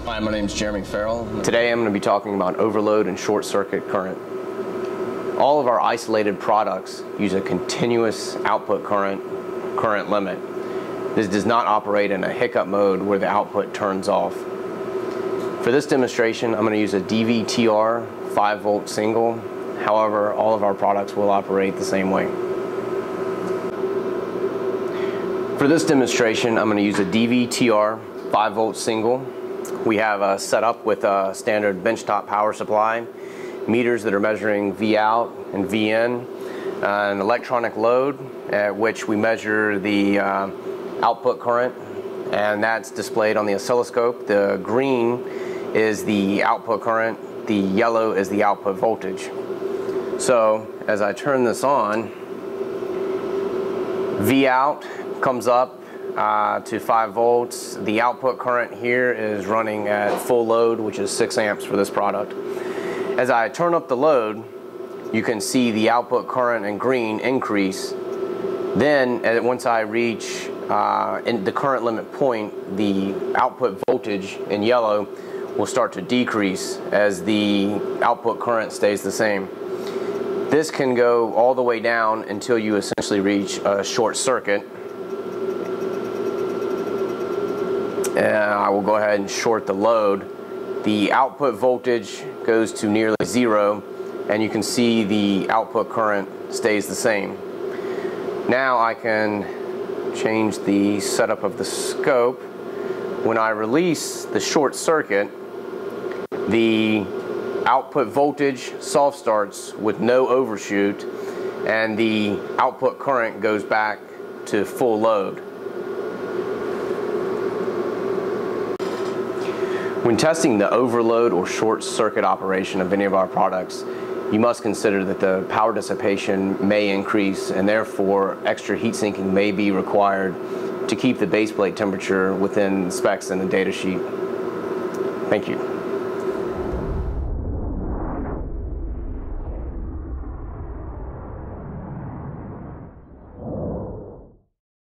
Hi, my name is Jeremy Ferrell. Today I'm going to be talking about overload and short circuit current. All of our isolated products use a continuous output current limit. This does not operate in a hiccup mode where the output turns off. For this demonstration, I'm going to use a DVTR 5-volt single. However, all of our products will operate the same way. For this demonstration, I'm going to use a DVTR 5-volt single. We have set up with a standard benchtop power supply, meters that are measuring V out and V in, an electronic load at which we measure the output current, and that's displayed on the oscilloscope. The green is the output current, the yellow is the output voltage. So as I turn this on, V out comes up to 5 volts. The output current here is running at full load, which is 6 amps for this product. As I turn up the load, you can see the output current in green increase. Then once I reach in the current limit point, the output voltage in yellow will start to decrease as the output current stays the same. This can go all the way down until you essentially reach a short circuit. And I will go ahead and short the load. The output voltage goes to nearly 0, and you can see the output current stays the same. Now I can change the setup of the scope. When I release the short circuit, the output voltage soft starts with no overshoot, and the output current goes back to full load. When testing the overload or short circuit operation of any of our products, you must consider that the power dissipation may increase, and therefore extra heat sinking may be required to keep the base plate temperature within specs in the data sheet. Thank you.